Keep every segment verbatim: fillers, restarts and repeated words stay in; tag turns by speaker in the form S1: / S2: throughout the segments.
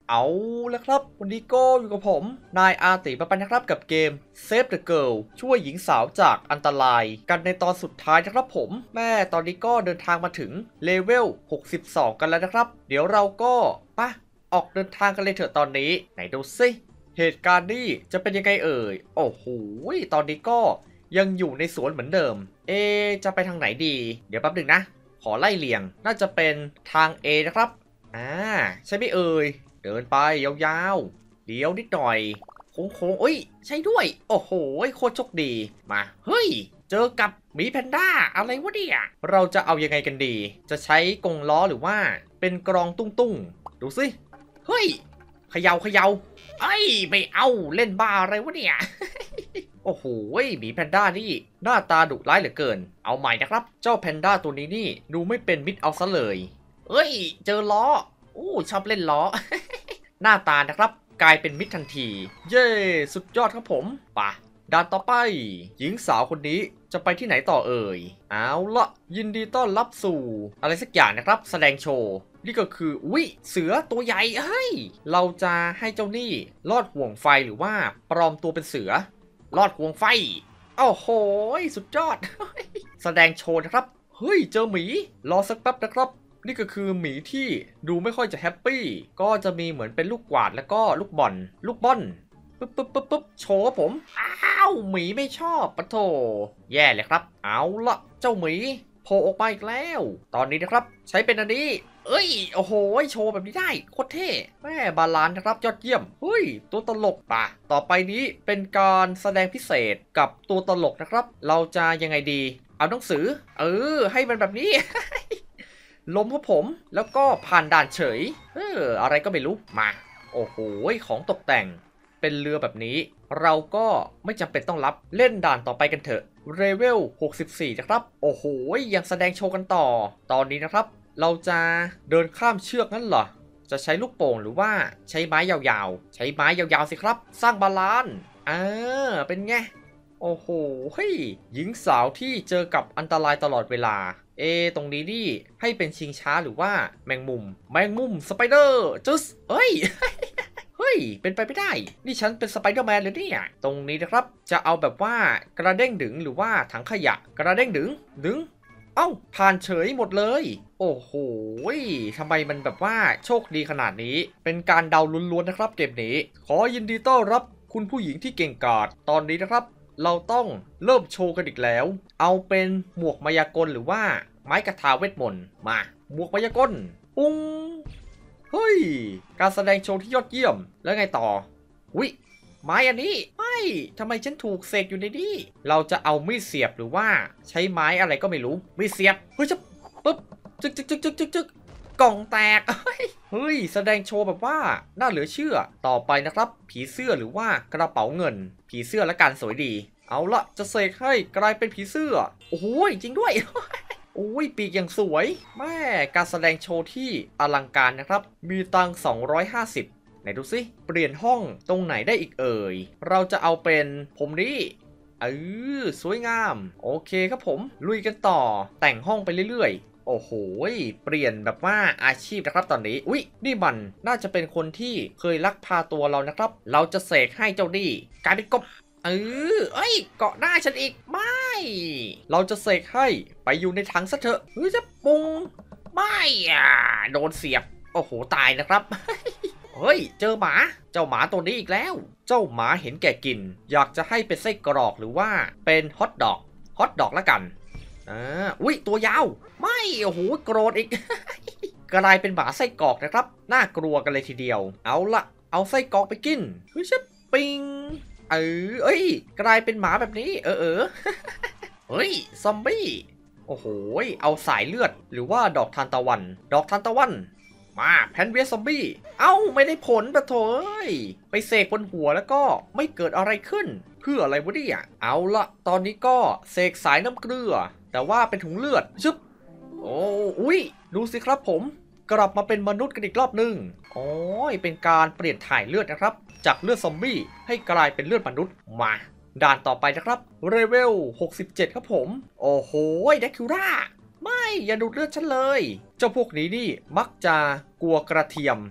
S1: เอาแล้วครับวันนี้ก็อยู่กับผมนายอาติมาปันนะครับกับเกม Save the Girl ช่วยหญิงสาวจากอันตรายกันในตอนสุดท้ายนะครับผมแม่ตอนนี้ก็เดินทางมาถึงเลเวลหกสิบสองกันแล้วนะครับเดี๋ยวเราก็ปะออกเดินทางกันเลยเถอะตอนนี้ไหนดูสิเหตุการณ์นี้จะเป็นยังไงเอ่ยโอ้โหตอนนี้ก็ยังอยู่ในสวนเหมือนเดิมเอจะไปทางไหนดีเดี๋ยวแป๊บหนึ่งนะขอไล่เลียงน่าจะเป็นทาง A นะครับอ่าใช่ไหมเอ่ยเดินไปยาวๆเลี้ยวนิดหน่อยโค้งๆเอ้ยใช่ด้วยโอ้โหโคตรโชคดีมาเฮ้ยเจอกับหมีแพนด้าอะไรวะเนี่ยเราจะเอายังไงกันดีจะใช้กรงล้อหรือว่าเป็นกรองตุ้งๆดูสิเฮ้ยเขย่าเขย่าไอ้ไม่เอาเล่นบ้าอะไรวะเนี่ย โอ้โหหมีแพนด้านี่หน้าตาดุร้ายเหลือเกินเอาใหม่นะครับเจ้าแพนด้าตัวนี้นี่ดูไม่เป็นมิตรเอาซะเลยเอ้ยเจอล้ออู้ชอบเล่นล้อ หน้าตานะครับกลายเป็นมิตรทันทีเย้สุดยอดครับผมป่ะด่านต่อไปหญิงสาวคนนี้จะไปที่ไหนต่อเอ่ยเอาละยินดีต้อนรับสู่อะไรสักอย่างนะครับแสดงโชว์นี่ก็คืออุ๊ยเสือตัวใหญ่เฮ้ยเราจะให้เจ้านี่ลอดห่วงไฟหรือว่าปลอมตัวเป็นเสือลอดห่วงไฟโอ้โหสุดยอด แสดงโชว์นะครับเฮ้ยเจอหมีรอสักแป๊บนะครับนี่ก็คือหมีที่ดูไม่ค่อยจะแฮปปี้ก็จะมีเหมือนเป็นลูกกวาดแล้วก็ลูกบอลลูกบอลปึ๊บปึ๊บปึ๊บปึ๊บโชว์ผมอ้าวหมีไม่ชอบปะโถแย่เลยครับเอาละเจ้าหมีโผล่ออกมาอีกแล้วตอนนี้นะครับใช้เป็นอันนี้เอ้ยโอ้โหโชว์แบบนี้ได้โคตรเท่แม่บาลานซ์นะครับยอดเยี่ยมเฮ้ยตัวตลกป่ะต่อไปนี้เป็นการแสดงพิเศษกับตัวตลกนะครับเราจะยังไงดีเอาหนังสือเออให้มันแบบนี้ ล้มครับผมแล้วก็ผ่านด่านเฉยเอออะไรก็ไม่รู้มาโอ้โหของตกแต่งเป็นเรือแบบนี้เราก็ไม่จำเป็นต้องรับเล่นด่านต่อไปกันเถอะเลเวลหกสิบสี่นะครับโอ้โหยังแสดงโชว์กันต่อตอนนี้นะครับเราจะเดินข้ามเชือกนั่นเหรอจะใช้ลูกโป่งหรือว่าใช้ไม้ยาวๆใช้ไม้ยาวๆสิครับสร้างบาลานซ์อ่าเป็นไงโอ้โหหญิงสาวที่เจอกับอันตรายตลอดเวลาเอตรงนี้นี่ให้เป็นชิงช้าหรือว่าแมงมุมแมงมุมสไปเดอร์จุสเอ้ย เฮ้ยเป็นไปไม่ได้นี่ฉันเป็นสไปเดอร์แมนเลยเนี่ยตรงนี้นะครับจะเอาแบบว่ากระเด้งดึงหรือว่าถังขยะกระเด้งดึงดึงเอ้าผ่านเฉยหมดเลยโอ้โหทำไมมันแบบว่าโชคดีขนาดนี้เป็นการเดาล้วนๆนะครับเกมนี้ขอยินดีต้อนรับคุณผู้หญิงที่เก่งกาจตอนนี้นะครับเราต้องเริ่มโชว์กันอีกแล้วเอาเป็นหมวกมายากลหรือว่าไม้กระทาเวทมนต์มาหมวกมายากลปุ้งเฮ้ยการแสดงโชว์ที่ยอดเยี่ยมแล้วไงต่อวิไม้อันนี้ไม่ทำไมฉันถูกเสกอยู่ในนี้เราจะเอามีดเสียบหรือว่าใช้ไม้อะไรก็ไม่รู้มีดเสียบเฮ้ยจะปึ๊บจึกจึกจึกจึกจึกจึกกล่องแตกเฮ้ยแสดงโชว์แบบว่าน่าเหลือเชื่อต่อไปนะครับผีเสื้อหรือว่ากระเป๋าเงินผีเสื้อและการสวยดีเอาละจะเสกให้กลายเป็นผีเสื้อโอ้โหจริงด้วย โอ้ยปีกอย่างสวยแม่การแสดงโชว์ที่อลังการนะครับมีตังสองร้อยห้าสิบไหนดูสิเปลี่ยนห้องตรงไหนได้อีกเอ่ยเราจะเอาเป็นผมนี่เออสวยงามโอเคครับผมลุยกันต่อแต่งห้องไปเรื่อยๆโอ้โหเปลี่ยนแบบว่าอาชีพนะครับตอนนี้อุ๊ยนี่มันน่าจะเป็นคนที่เคยลักพาตัวเรานะครับเราจะเสกให้เจ้านี่กลายเป็นกบเออเอ้ยเกาะหน้าฉันอีกไม่เราจะเสกให้ไปอยู่ในถังซะเถอะเฮ้ยจะปุงไม่อ่ะโดนเสียบโอ้โหตายนะครับ เฮ้ยเจอหมาเจ้าหมาตัวนี้อีกแล้วเจ้าหมาเห็นแก่กินอยากจะให้เป็นไส้กรอกหรือว่าเป็นฮอทดอกฮอทดอกแล้วกันอ่าอุ้ยตัวยาวไม่โอ้โหโกรธอีก กลายเป็นหมาไส้กรอกนะครับน่ากลัวกันเลยทีเดียวเอาละเอาไส้กรอกไปกินเฮ้ยจะปิงเออเอ้ยกลายเป็นหมาแบบนี้เออเออ เฮ้ยซอมบี้โอ้โหเอาสายเลือดหรือว่าดอกทานตะวันดอกทานตะวันมาแพนเวียซอมบี้เอ้าไม่ได้ผลปะโถยไปเสกบนหัวแล้วก็ไม่เกิดอะไรขึ้นเพื่ออะไรวะเนี่ยเอาละตอนนี้ก็เสกสายน้ำเกลือแต่ว่าเป็นถุงเลือดชึบโอ้อุ้ยดูสิครับผมกลับมาเป็นมนุษย์กันอีกรอบหนึ่งโอ้ยเป็นการเปลี่ยนถ่ายเลือดนะครับจากเลือดซอมบี้ให้กลายเป็นเลือดมนุษย์มาด่านต่อไปนะครับเลเวลหกสิบเจ็ดครับผมโอ้โหแดคิวราไม่อย่าดูดเลือดฉันเลยเจ้าพวกนี้นี่มักจะกลัวกระเทียม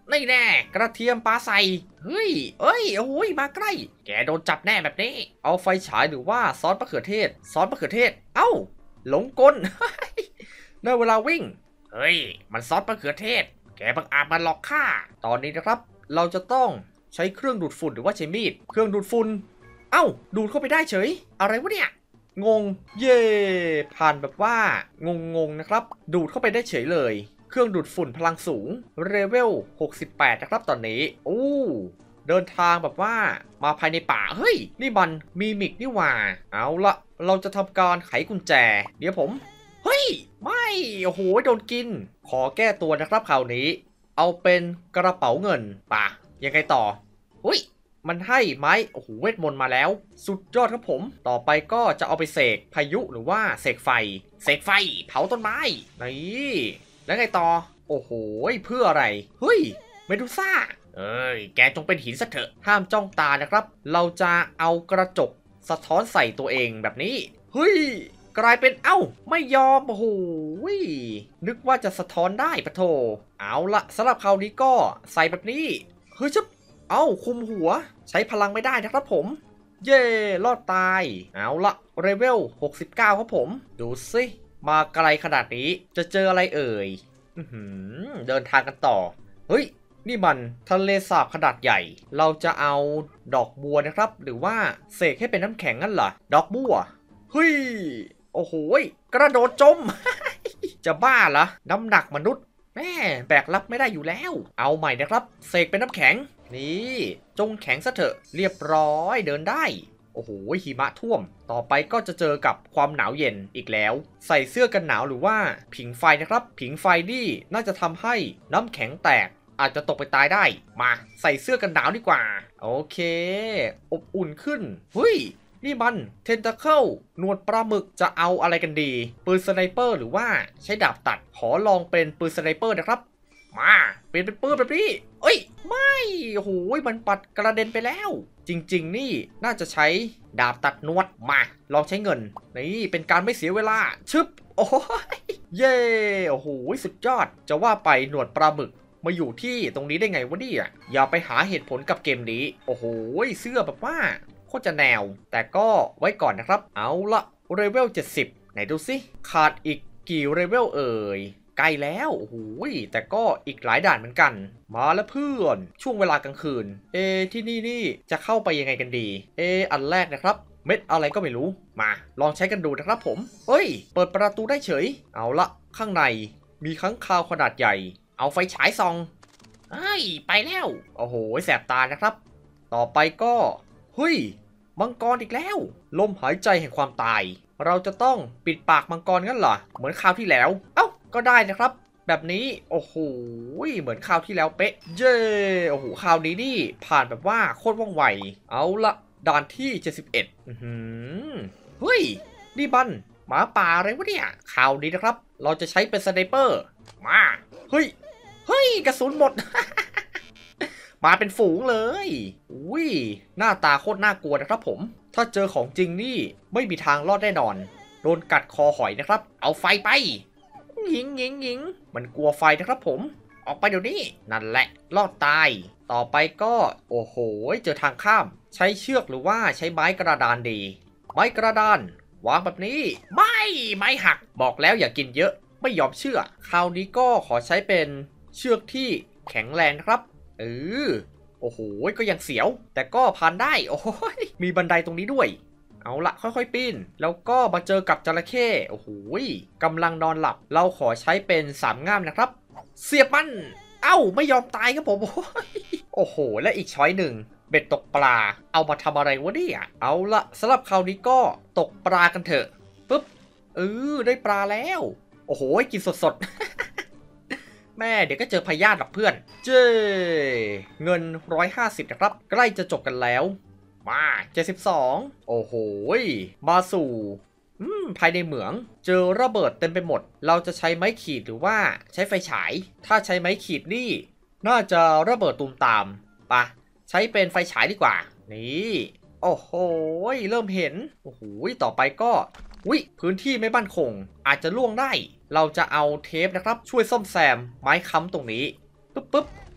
S1: นี่แน่กระเทียมปลาใส่เฮ้ยเอ้ยโอ้ยมาใกล้แกโดนจับแน่แบบนี้เอาไฟฉายหรือว่าซอสมะเขือเทศซอสมะเขือเทศเอ้าหลงกล ในเวลาวิ่งเฮ้ยมันซอสมะเขือเทศแกบังอาจมาหลอกข้าตอนนี้นะครับเราจะต้องใช้เครื่องดูดฝุ่นหรือว่าใช้มีดเครื่องดูดฝุ่นเอ้าดูดเข้าไปได้เฉยอะไรวะเนี่ยงงเย่ผ่านแบบว่างงงนะครับดูดเข้าไปได้เฉยเลยเครื่องดูดฝุ่นพลังสูงเลเวลหกสิบแปดนะครับตอนนี้โอ้เดินทางแบบว่ามาภายในป่าเฮ้ยนี่มันมีมิกนี่หว่าเอาละเราจะทำการไขกุญแจเดี๋ยวผมเฮ้ยไม่โอ้โหโดนกินขอแก้ตัวนะครับคราวนี้เอาเป็นกระเป๋าเงินป่ะยังไงต่อเฮ้ยมันให้ไม้โอ้โหเวทมนต์มาแล้วสุดยอดครับผมต่อไปก็จะเอาไปเสกพายุหรือว่าเสกไฟเสกไฟเผาต้นไม้นี่แล้วไงต่อโอ้โหเพื่ออะไรเฮ้ยเมดูซ่าเอ้ยแกจงเป็นหินซะเถอะห้ามจ้องตานะครับเราจะเอากระจกสะท้อนใส่ตัวเองแบบนี้เฮ้ยกลายเป็นเอ้าไม่ยอมโอ้โหนึกว่าจะสะท้อนได้ปะโถเอาละสำหรับคราวนี้ก็ใส่แบบนี้เฮ้ยจะเอ้าคุมหัวใช้พลังไม่ได้นะครับผมเย่รอดตายเอาละเลเวลหกสิบเก้าครับผมดูสิมาไกลขนาดนี้จะเจออะไรเอ่ยเดินทางกันต่อเฮ้ยนี่มันทะเลสาบขนาดใหญ่เราจะเอาดอกบัวนะครับหรือว่าเสกให้เป็นน้ำแข็งงั้นเหรอดอกบัวเฮ้ยโอ้โหกระโดดจม จะบ้าเหรอน้ำหนักมนุษย์แม่แบกรับไม่ได้อยู่แล้วเอาใหม่นะครับเสกเป็นน้ำแข็งนี่จงแข็งซะเถอะเรียบร้อยเดินได้โอ้โหหิมะท่วมต่อไปก็จะเจอกับความหนาวเย็นอีกแล้วใส่เสื้อกันหนาวหรือว่าผิงไฟนะครับผิงไฟนี่น่าจะทำให้น้ำแข็งแตกอาจจะตกไปตายได้มาใส่เสื้อกันหนาวดีกว่าโอเคอบอุ่นขึ้นเฮ้ยนี่มันเทนตาเคิลหนวดปลาหมึกจะเอาอะไรกันดีปืนสไนเปอร์หรือว่าใช้ดาบตัดขอลองเป็นปืนสไนเปอร์นะครับมาเปลี่ยนเป็นปืนแบบนี้เอ้ยไม่โอ้โหมันปัดกระเด็นไปแล้วจริงๆนี่น่าจะใช้ดาบตัดนวดมาลองใช้เงินนี่เป็นการไม่เสียเวลาชึบโอ้ยเย่โอ้โหสุดยอดจะว่าไปหนวดปลาหมึกมาอยู่ที่ตรงนี้ได้ไงวะเนี่ยอย่าไปหาเหตุผลกับเกมนี้โอ้โหเสื้อแบบว่าโคตรจะแนวแต่ก็ไว้ก่อนนะครับเอาละเลเวลเจ็ดสิบไหนดูสิขาดอีกกี่เลเวลเอ่ยใกล้แล้วโอ้โหแต่ก็อีกหลายด่านเหมือนกันมาแล้วเพื่อนช่วงเวลากลางคืนเอที่นี่นี่จะเข้าไปยังไงกันดีเออันแรกนะครับเม็ดอะไรก็ไม่รู้มาลองใช้กันดูนะครับผมเอ้ยเปิดประตูได้เฉยเอาละข้างในมีค้างคาวขนาดใหญ่เอาไฟฉายส่องเฮ้ยไปแล้วโอ้โหแสบตานะครับต่อไปก็เฮ้ยมังกรอีกแล้วลมหายใจแห่งความตายเราจะต้องปิดปากมังกรงั้นเหรอเหมือนคราวที่แล้วเอ้าก็ได้นะครับแบบนี้โอ้โหเหมือนคราวที่แล้วเป๊ะเย้โอ้โหคราวนี้นี่ผ่านแบบว่าโคตรว่องไวเอาละด่านที่เจ็ดสิบเอ็ดอือหือเฮ้ยนี่บันหมาป่าอะไรวะเนี่ยคราวนี้นะครับเราจะใช้เป็นสไนเปอร์มาเฮ้ยเฮ้ยกระสุนหมด มาเป็นฝูงเลยอุ้ยหน้าตาโคตรน่ากลัวนะครับผมถ้าเจอของจริงนี่ไม่มีทางรอดแน่นอนโดนกัดคอหอยนะครับเอาไฟไปยิงยิงยิงมันกลัวไฟนะครับผมออกไปเดี๋ยวนี้นั่นแหละรอดตายต่อไปก็โอ้โหเจอทางข้ามใช้เชือกหรือว่าใช้ไม้กระดานดีไม้กระดานวางแบบนี้ไม่ไม้หักบอกแล้วอย่ากินเยอะไม่ยอมเชื่อคราวนี้ก็ขอใช้เป็นเชือกที่แข็งแรงนะครับเออโอ้โหก็ยังเสียวแต่ก็ผ่านได้โอ้ยมีบันไดตรงนี้ด้วยเอาละค่อยๆปีนแล้วก็มาเจอกับจระเข้โอ้โหกำลังนอนหลับเราขอใช้เป็นสามง่ามนะครับเสียบมันเอ้าไม่ยอมตายครับผมโอ้โหและอีกช้อยหนึ่งเบ็ดตกปลาเอามาทำอะไรวะเนี่ยเอาละสำหรับคราวนี้ก็ตกปลากันเถอะปุ๊บเออได้ปลาแล้วโอ้โหกินสดๆแม่เดี๋ยวก็เจอพยาธิหรอกเพื่อนเจ้เงินหนึ่งร้อยห้าสิบนะครับใกล้จะจบกันแล้วมาเจ็ดสิบสองโอ้โหมาสู่อืมภายในเหมืองเจอระเบิดเต็มไปหมดเราจะใช้ไม้ขีดหรือว่าใช้ไฟฉายถ้าใช้ไม้ขีดนี่น่าจะระเบิดตูมตามปะใช้เป็นไฟฉายดีกว่านี่โอ้โหเริ่มเห็นโอ้โหต่อไปก็วิพื้นที่ไม่มั่นคงอาจจะล่วงได้เราจะเอาเทปนะครับช่วยซ่อมแซมไม้ค้ำตรงนี้ปึ๊บปึ๊บ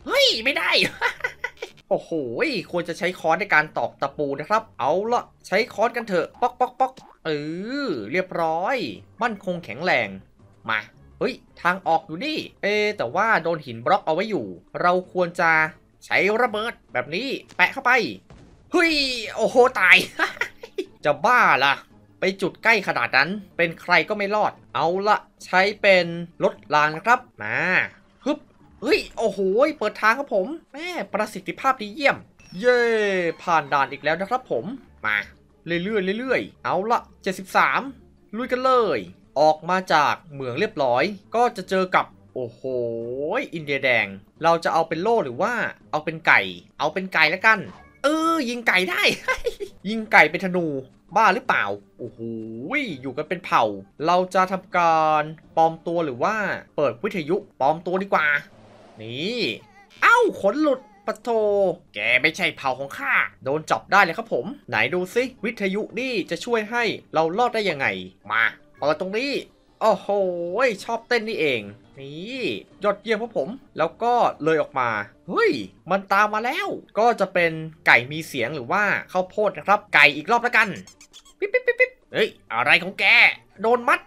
S1: เฮ้ยไม่ได้ โอ้โหควรจะใช้ค้อนในการตอกตะปูนะครับเอาละใช้ค้อนกันเถอะป๊อกป๊อกป๊อกเออเรียบร้อยมั่นคงแข็งแรงมาเฮ้ยทางออกอยู่นี่เอแต่ว่าโดนหินบล็อกเอาไว้อยู่เราควรจะใช้ระเบิดแบบนี้แปะเข้าไปเฮ้ยโอ้โหตาย จะบ้าล่ะไปจุดใกล้ขนาดนั้นเป็นใครก็ไม่รอดเอาละใช้เป็นรถรางนะครับมาฮึบเฮ้ยโอ้โหเปิดทางครับผมแม่ประสิทธิภาพดีเยี่ยมเย่ผ่านด่านอีกแล้วนะครับผมมาเรื่อยๆเรื่อยๆเอาละเจ็ดสิบสามลุยกันเลยออกมาจากเหมืองเรียบร้อยก็จะเจอกับโอ้โหอินเดียแดงเราจะเอาเป็นโล่หรือว่าเอาเป็นไก่เอาเป็นไก่แล้วกันเออยิงไก่ได้ ยิงไก่เป็นธนูบ้าหรือเปล่าโอ้โหอยู่กันเป็นเผ่าเราจะทำการปลอมตัวหรือว่าเปิดวิทยุปลอมตัวดีกว่านี่เอ้าขนหลุดปะโทแกไม่ใช่เผ่าของข้าโดนจับได้เลยครับผมไหนดูซิวิทยุนี่จะช่วยให้เรารอดได้ยังไงมาเปิดตรงนี้โอ้โหชอบเต้นนี่เองนี่ยอดเยี่ยมครับผมแล้วก็เลยออกมาเฮ้ยมันตามมาแล้วก็จะเป็นไก่มีเสียงหรือว่าข้าวโพดนะครับไก่อีกรอบแล้วกันปิ๊บปิ๊บปิ๊บปิ๊บเฮ้ยอะไรของแกโดนมัด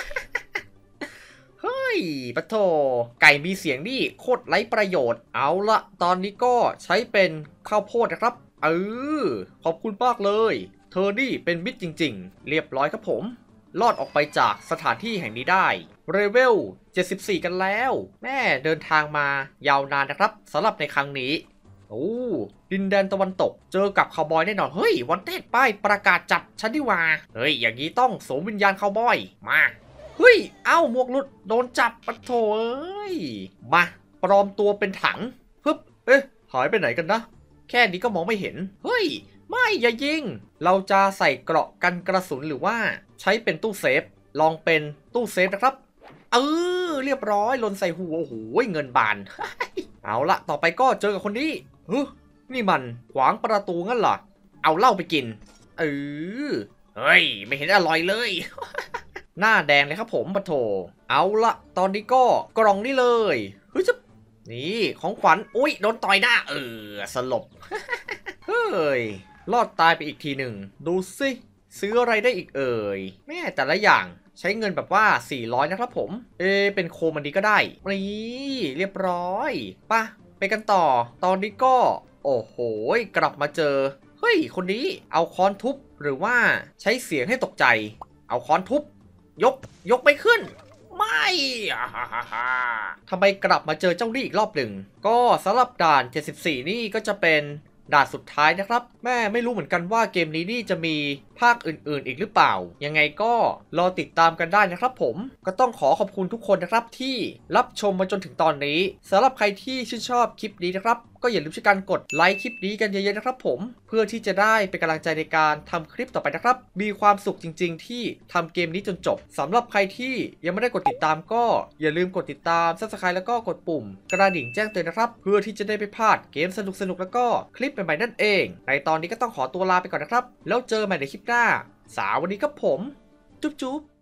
S1: เฮ้ยปะโถไก่มีเสียงนี่โคตรไร้ประโยชน์เอาละตอนนี้ก็ใช้เป็นข้าวโพดนะครับเออขอบคุณมากเลยเธอนี่เป็นมิตรจริงๆเรียบร้อยครับผมรอดออกไปจากสถานที่แห่งนี้ได้เรเวลเจ็ดสิบสี่กันแล้วแม่เดินทางมายาวนานนะครับสำหรับในครั้งนี้โอ้ดินแดนตะวันตกเจอกับคาวบอยแน่นอนเฮ้ยวันเต้ป้ายประกาศจับฉันดีว่าเฮ้ยอย่างนี้ต้องสวมวิญญาณคาวบอยมาเฮ้ยเอ้าหมวกหลุดโดนจับปะโถเอ้ยมาปลอมตัวเป็นถังปึ๊บเอ๊ะหายไปไหนกันนะแค่นี้ก็มองไม่เห็นเฮ้ยไม่อย่ายิงเราจะใส่เกราะกันกระสุนหรือว่าใช้เป็นตู้เซฟลองเป็นตู้เซฟนะครับเออเรียบร้อยลนใส่หัวโอ้โหเงินบาน เอาละต่อไปก็เจอกับคนนี้เฮ้ยนี่มันขวางประตูงั้นเหรอเอาเหล้าไปกินเออเฮ้ยไม่เห็นอร่อยเลย หน้าแดงเลยครับผมปะโถเอาละตอนนี้ก็กล่องนี้เลยเฮ้ยจะนี่ของขวัญอุ้ยโดนต่อยหน้าเออสลบ เฮ้ยรอดตายไปอีกทีหนึ่งดูสิซื้ออะไรได้อีกเอ่ยแม่แต่ละอย่างใช้เงินแบบว่าสี่ร้อยนะครับผมเอเป็นโคมันดีก็ได้นี่เรียบร้อยป่ะไปกันต่อตอนนี้ก็โอ้โหกลับมาเจอเฮ้ยคนนี้เอาค้อนทุบหรือว่าใช้เสียงให้ตกใจเอาค้อนทุบยกยกไม่ขึ้นไม่ทำไมกลับมาเจอเจ้านี่อีกรอบหนึ่งก็สำหรับด่านเจ็ดสิบสี่นี่ก็จะเป็นด่านสุดท้ายนะครับแม่ไม่รู้เหมือนกันว่าเกมนี้นี่จะมีภาคอื่นๆอีกหรือเปล่ายังไงก็รอติดตามกันได้นะครับผมก็ต้องขอขอบคุณทุกคนนะครับที่รับชมมาจนถึงตอนนี้สำหรับใครที่ชื่นชอบคลิปนี้นะครับก็อย่าลืมช่วยกันกดไลค์คลิปนี้กันเยอะๆนะครับผมเพื่อที่จะได้เป็นกำลังใจในการทำคลิปต่อไปนะครับมีความสุขจริงๆที่ทำเกมนี้จนจบสำหรับใครที่ยังไม่ได้กดติดตามก็อย่าลืมกดติดตาม ซับสไครบ์ แล้วก็กดปุ่มกระดิ่งแจ้งเตือนนะครับเพื่อที่จะได้ไม่พลาดเกมสนุกๆแล้วก็คลิปใหม่ๆนั่นเองในตอนนี้ก็ต้องขอตัวลาไปก่อนนะครับแล้วเจอใหม่ในคลิปหน้าสวัสดีครับผมจุ๊บๆ